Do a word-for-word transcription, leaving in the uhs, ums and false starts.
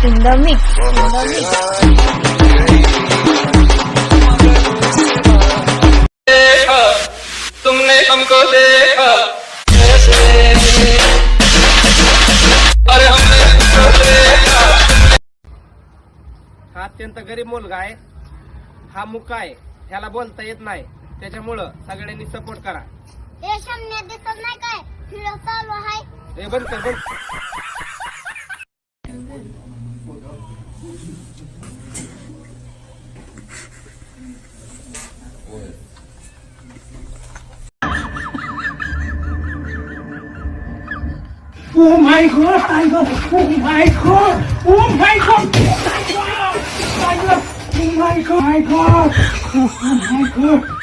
in the mix, in the mix. तुमने हमको देखा अरे हमने तुमको देखा। हा अत्यंत गरीब मुलगा आहे, हा मुका आहे, ह्याला बोलता येत नाही, त्याच्यामुळं सगळ्यांनी सपोर्ट करा. हे सामने दिसत नाही काय व्हिडिओ चालू आहे. हे बंद कर, बंद. Oh my god, I got, oh my god, oh my god, oh my god, oh my god, oh my god, oh my god.